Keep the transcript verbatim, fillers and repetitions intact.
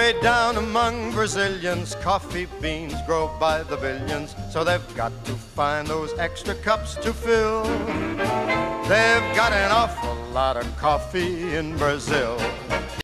Way down among Brazilians, coffee beans grow by the billions, so they've got to find those extra cups to fill. They've got an awful lot of coffee in Brazil.